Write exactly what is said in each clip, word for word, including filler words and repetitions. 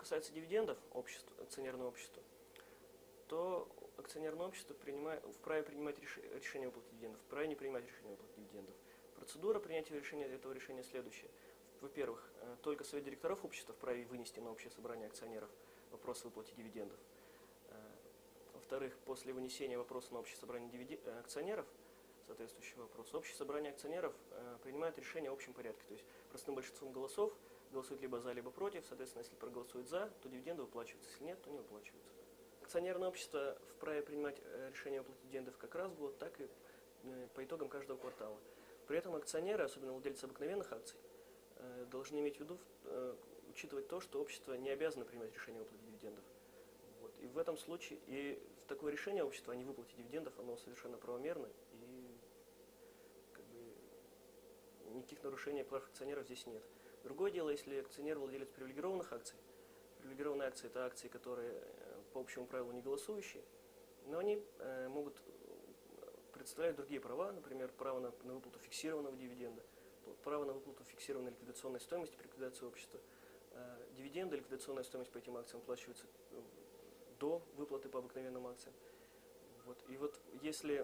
касается дивидендов общества, акционерного общества, то акционерное общество принимает, вправе принимать реш, решение о выплате дивидендов, вправе не принимать решение о выплате дивидендов. Процедура принятия решения, этого решения следующая. Во-первых, только совет директоров общества вправе вынести на общее собрание акционеров вопрос о выплате дивидендов. Во-вторых, после вынесения вопроса на общее собрание акционеров, соответствующий вопрос, общее собрание акционеров принимает решение в общем порядке, то есть простым большинством голосов голосует либо за, либо против. Соответственно, если проголосует за, то дивиденды выплачиваются, если нет, то не выплачиваются. Акционерное общество вправе принимать решение о выплате дивидендов как раз в год, так и по итогам каждого квартала. При этом акционеры, особенно владельцы обыкновенных акций, должны иметь в виду, учитывать то, что общество не обязано принимать решение о выплате дивидендов. Вот. И в этом случае, и в такое решение общества о невыплате дивидендов, оно совершенно правомерно, и как бы, никаких нарушений прав акционеров здесь нет. Другое дело, если акционер владелец привилегированных акций. Привилегированные акции – это акции, которые по общему правилу не голосующие, но они э, могут представлять другие права, например, право на, на выплату фиксированного дивиденда, право на выплату фиксированной ликвидационной стоимости при ликвидации общества. Э, дивиденды, ликвидационная стоимость по этим акциям оплачивается до выплаты по обыкновенным акциям. Вот. И вот если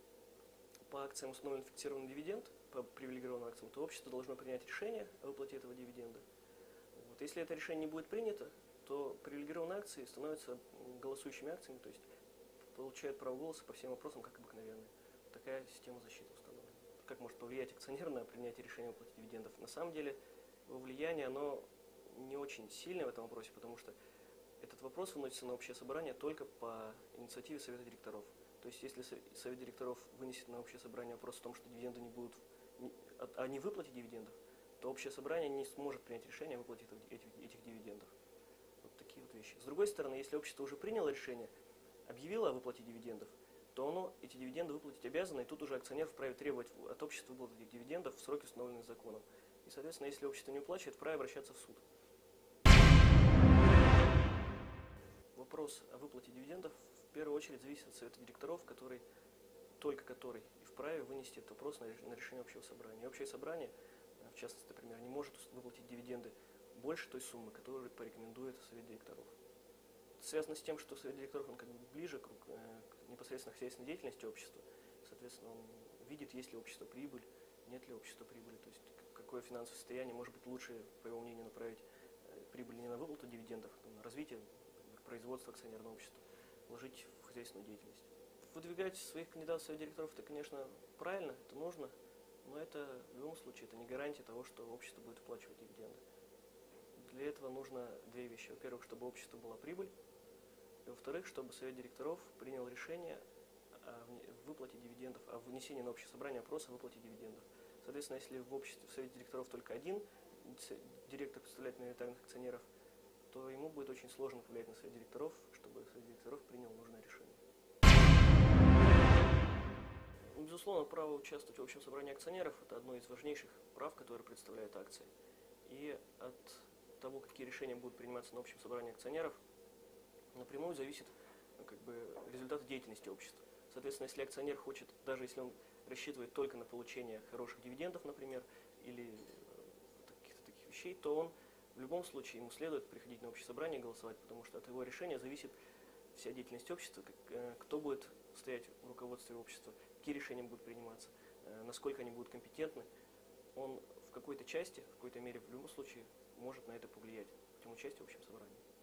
по акциям установлен фиксированный дивиденд, по привилегированным акциям, то общество должно принять решение о выплате этого дивиденда. Вот. Если это решение не будет принято, то привилегированные акции становятся голосующими акциями, то есть получают право голоса по всем вопросам, как обыкновенные. Такая система защиты установлена. Как может повлиять акционер на принятие решения о выплате дивидендов? На самом деле, его влияние, оно не очень сильное в этом вопросе, потому что этот вопрос выносится на общее собрание только по инициативе Совета директоров. То есть, если Совет директоров вынесет на общее собрание вопрос о том, что дивиденды не будут, о невыплате дивидендов, то общее собрание не сможет принять решение о выплате этих, этих дивидендов. Вот такие вот вещи. С другой стороны, если общество уже приняло решение, объявило о выплате дивидендов, то оно эти дивиденды выплатить обязано, и тут уже акционер вправе требовать от общества выплаты этих дивидендов в сроки, установленные законом. И, соответственно, если общество не уплачивает, вправе обращаться в суд. Вопрос о выплате дивидендов в первую очередь зависит от Совета директоров, который, только который и вправе вынести этот вопрос на решение общего собрания. И общее собрание, в частности, например, не может выплатить дивиденды больше той суммы, которую порекомендует Совет директоров. Это связано с тем, что Совет директоров он как бы ближе к, к непосредственно хозяйственной деятельности общества. Соответственно, он видит, есть ли общество прибыль, нет ли общества прибыли, то есть какое финансовое состояние, может быть, лучше, по его мнению, направить прибыль не на выплату дивидендов, а на развитие производства акционерного общества, вложить в хозяйственную деятельность. Выдвигать своих кандидатов в Совет директоров, это, конечно, правильно, это нужно, но это в любом случае это не гарантия того, что общество будет выплачивать дивиденды. Для этого нужно две вещи. Во-первых, чтобы общество была прибыль, и во-вторых, чтобы Совет директоров принял решение о выплате дивидендов, о вынесении на общее собрание опроса о выплате дивидендов. Соответственно, если в обществе, в Совете директоров только один директор представляет миноритарных акционеров, то ему будет очень сложно повлиять на Совет директоров, чтобы Совет директоров принял нужное решение. Безусловно, право участвовать в общем собрании акционеров – это одно из важнейших прав, которые представляют акции. И от того, какие решения будут приниматься на общем собрании акционеров, напрямую зависит как бы, результат деятельности общества. Соответственно, если акционер хочет, даже если он рассчитывает только на получение хороших дивидендов, например, или каких-то таких вещей, то он в любом случае ему следует приходить на общее собрание и голосовать, потому что от его решения зависит вся деятельность общества, кто будет стоять в руководстве общества, какие решения будут приниматься, насколько они будут компетентны. Он в какой-то части, в какой-то мере в любом случае может на это повлиять путем участия в общем собрании.